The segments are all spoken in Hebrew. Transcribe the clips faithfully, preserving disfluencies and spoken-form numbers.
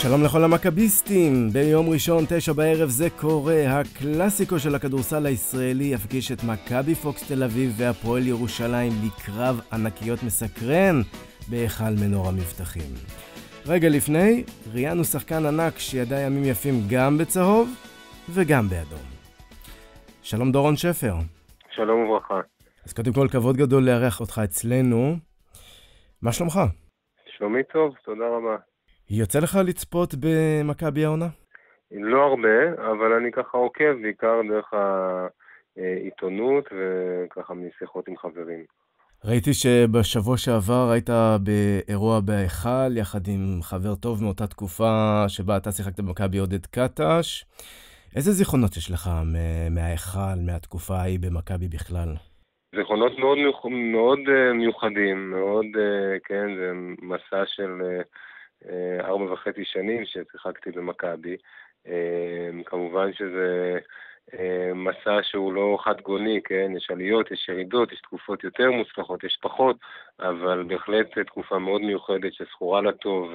שלום לכל המכביסטים, ביום ראשון תשע בערב זה קורה, הקלאסיקו של הכדורסל הישראלי יפגיש את מכבי פוקס תל אביב והפועל ירושלים לקרב ענקיות מסקרן בהיכל מנור המבטחים. רגע לפני, ראיינו שחקן ענק שידע ימים יפים גם בצהוב וגם באדום. שלום דורון שפר. שלום וברכה. אז קודם כל כבוד גדול לארח אותך אצלנו. מה שלומך? שלומי טוב, תודה רבה. יוצא לך לצפות במכבי העונה? לא הרבה, אבל אני ככה עוקב בעיקר דרך העיתונות וככה משיחות עם חברים. ראיתי שבשבוע שעבר היית באירוע בהיכל יחד עם חבר טוב מאותה תקופה שבה אתה שיחקת במכבי עודד קטש. איזה זיכרונות יש לך מההיכל, מהתקופה ההיא במכבי בכלל? זיכרונות מאוד מאוד מיוחדים, מאוד, כן, זה מסע של ארבע וחצי שנים ששיחקתי במכבי. כמובן שזה מסע שהוא לא חד גוני, כן? יש עליות, יש ירידות, יש תקופות יותר מוצלחות, יש פחות, אבל בהחלט תקופה מאוד מיוחדת שזכורה לטוב,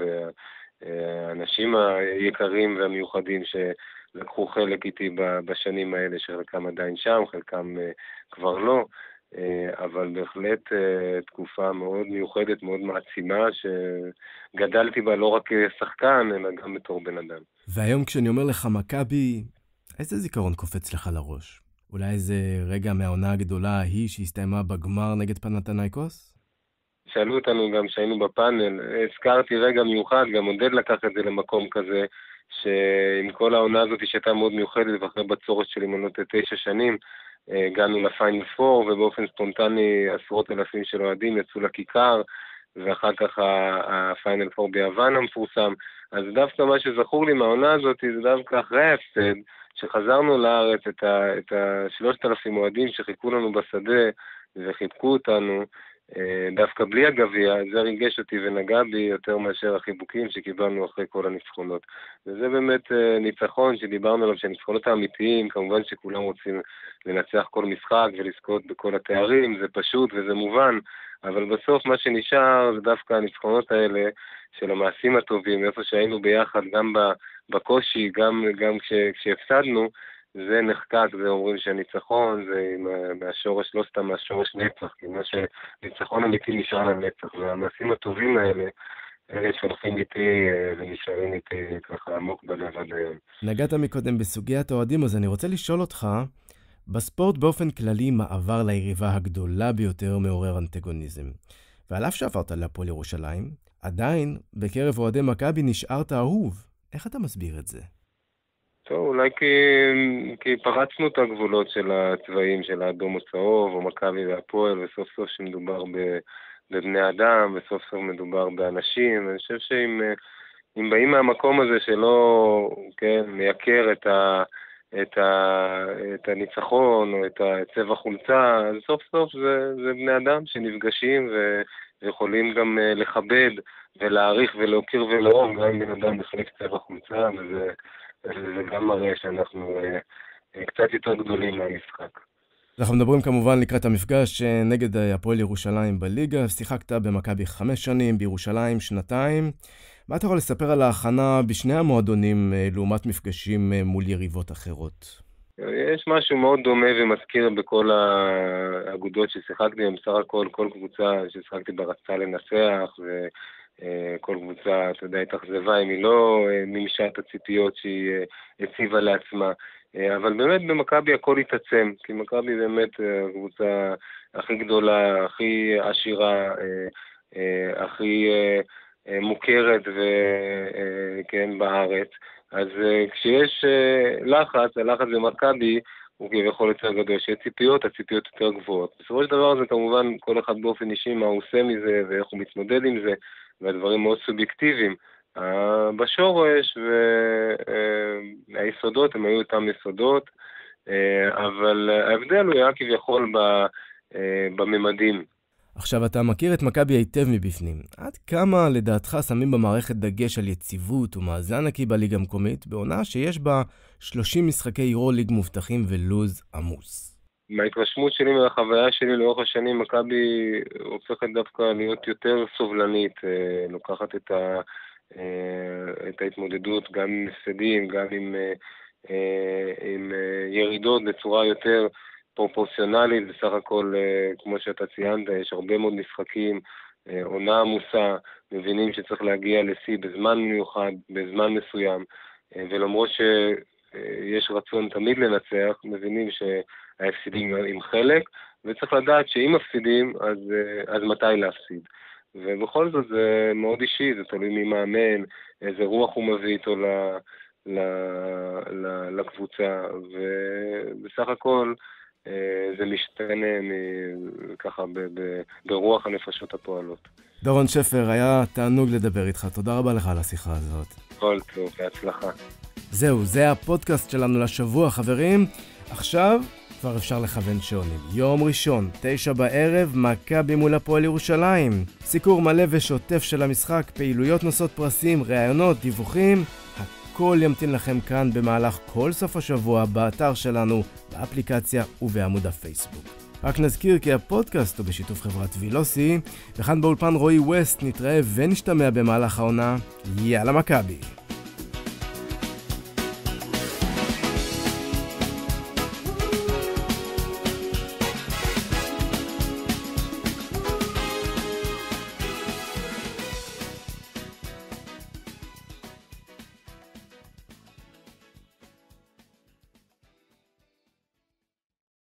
האנשים היקרים והמיוחדים שלקחו חלק איתי בשנים האלה, שחלקם עדיין שם, חלקם כבר לא, אבל בהחלט תקופה מאוד מיוחדת, מאוד מעצימה, שגדלתי בה לא רק כשחקן, אלא גם בתור בן אדם. והיום כשאני אומר לך מכבי, איזה זיכרון קופץ לך לראש? אולי איזה רגע מהעונה הגדולה ההיא שהסתיימה בגמר נגד פנתנייקוס? שאלו אותנו גם שהיינו בפאנל, הזכרתי רגע מיוחד, גם עודד לקח את זה למקום כזה, שעם כל העונה הזאת שהייתה מאוד מיוחדת, ואחרי בצורת של אימונות תשע שנים, הגענו לפיינל פור, ובאופן ספונטני עשרות אלפים של אוהדים יצאו לכיכר, ואחר כך הפיינל פור ביוון המפורסם. אז דווקא מה שזכור לי מהעונה הזאת, זה דווקא אחרי ההפסד, שחזרנו לארץ את ה- את ה-שלושת אלפים אוהדים שחיכו לנו בשדה, וחיבקו אותנו, דווקא בלי הגביע, זה ריגש אותי ונגע בי יותר מאשר החיבוקים שקיבלנו אחרי כל הניצחונות. וזה באמת ניצחון שדיברנו עליו, שהניצחונות האמיתיים, כמובן שכולם רוצים לנצח כל משחק ולזכות בכל התארים, זה פשוט וזה מובן, אבל בסוף מה שנשאר זה דווקא הניצחונות האלה של המעשים הטובים, איפה שהיינו ביחד גם בקושי, גם, גם כש, כשהפסדנו, זה נחקק, זה אומרים שהניצחון, זה מהשורש, לא סתם מהשורש נצח, כי מה שניצחון אמיתי נשאר לנצח, והמעשים הטובים האלה, אלה שהולכים איתי ונשארים איתי ככה עמוק בלב עד היום. נגעת מקודם בסוגיית האוהדים, אז אני רוצה לשאול אותך, בספורט באופן כללי מעבר ליריבה הגדולה ביותר מעורר אנטגוניזם. ועל אף שעברת להפועל ירושלים, עדיין בקרב אוהדי מכבי נשארת אהוב. איך אתה מסביר את זה? טוב, אולי כי, כי פרצנו את הגבולות של הצבעים, של האדום או צהוב, או מכבי והפועל, וסוף סוף שמדובר בבני אדם, וסוף סוף מדובר באנשים. אני חושב שאם אם באים מהמקום הזה שלא, כן, מייקר את, ה, את, ה, את הניצחון, או את צבע חולצה, אז סוף סוף זה, זה בני אדם שנפגשים ו, ויכולים גם לכבד ולהעריך ולהוקיר ולאום, גם אם בן אדם מחלק צבע חולצה, וזה... זה גם מראה שאנחנו אה, קצת יותר גדולים מהמשחק. אנחנו מדברים כמובן לקראת המפגש נגד הפועל ירושלים בליגה. שיחקת במכבי חמש שנים, בירושלים שנתיים. מה אתה יכול לספר על ההכנה בשני המועדונים לעומת מפגשים מול יריבות אחרות? יש משהו מאוד דומה ומזכיר בכל האגודות ששיחקתי. בסך הכל, כל קבוצה ששיחקתי בה רצתה לנצח, ו... כל קבוצה, אתה יודע, התאכזבה אם היא לא מימשה את הציפיות שהיא הציבה לעצמה. אבל באמת במכבי הכל התעצם, כי מכבי באמת הקבוצה הכי גדולה, הכי עשירה, הכי מוכרת וכן בארץ. אז כשיש לחץ, הלחץ במכבי הוא כביכול יותר גדול, שיש ציפיות, הציפיות יותר גבוהות. בסופו של דבר זה כמובן כל אחד באופן אישי מה הוא עושה מזה ואיך הוא מתמודד עם זה, והדברים מאוד סובייקטיביים. בשורש והיסודות הם היו אותם יסודות, אבל ההבדל הוא היה כביכול בממדים. עכשיו אתה מכיר את מכבי היטב מבפנים. עד כמה לדעתך שמים במערכת דגש על יציבות ומאזן נקי בליגה המקומית, בעונה שיש בה שלושים משחקי יורוליג מובטחים ולוז עמוס? מההתרשמות שלי, מהחוויה שלי לאורך השנים, מכבי הופכת דווקא להיות יותר סובלנית, לוקחת את, ה, את ההתמודדות גם עם הפסדים, גם עם, עם ירידות בצורה יותר פרופורציונלית. בסך הכל, כמו שאתה ציינת, יש הרבה מאוד משחקים, עונה עמוסה, מבינים שצריך להגיע לשיא בזמן מיוחד, בזמן מסוים, ולמרות שיש רצון תמיד לנצח, מבינים שההפסידים עם חלק, וצריך לדעת שאם מפסידים, אז, אז מתי להפסיד. ובכל זאת זה מאוד אישי, זה תלוי מי מאמן, איזה רוח הוא מביא איתו ל, ל, ל, לקבוצה, ובסך הכל זה משתנה ככה ב, ב, ברוח הנפשות הפועלות. דורון שפר, היה תענוג לדבר איתך, תודה רבה לך על השיחה הזאת. כל טוב, בהצלחה. זהו, זה הפודקאסט שלנו לשבוע, חברים. עכשיו כבר אפשר לכוון שעונים. יום ראשון, תשע בערב, מכבי מול הפועל ירושלים. סיקור מלא ושוטף של המשחק, פעילויות נושאות פרסים, ראיונות, דיווחים. הכל ימתין לכם כאן במהלך כל סוף השבוע באתר שלנו, באפליקציה ובעמוד הפייסבוק. רק נזכיר כי הפודקאסט הוא בשיתוף חברת וילוסי, וכאן באולפן רועי ווסט נתראה ונשתמע במהלך העונה. יאללה מכבי!